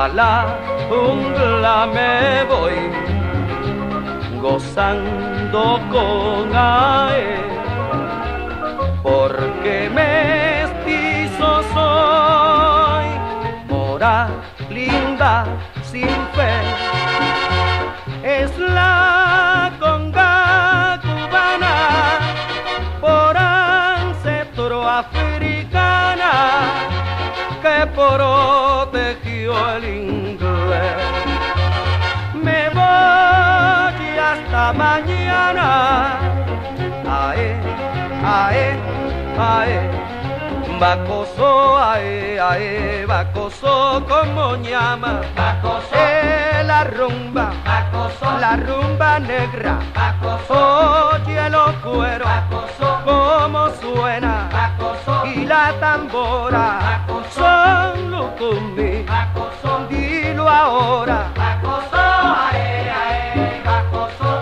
pa' la jungla me voy, gozando con Ae, porque mestizo soy, mora linda sin fe, es la conga cubana, por ancestro africana, que protegió el inglés. Me voy hasta mañana, ae, ae, ae, bacoso, ae, ae, bacoso como llama, bacoso, la rumba negra, bacoso, oye los cueros, bacoso, como suena, bacoso, y la tambora, bacoso, son lucumbi, bacoso, dilo ahora, bacoso, ae, ae, bacoso.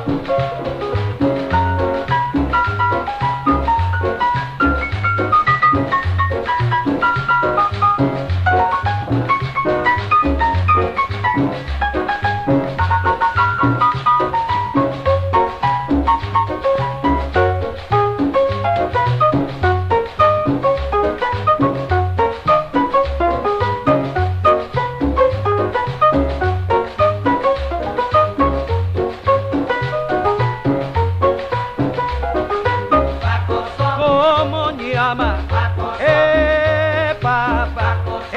Papá,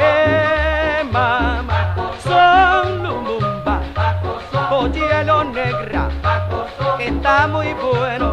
mamá, son Lumumba, oye lo negra, está muy bueno.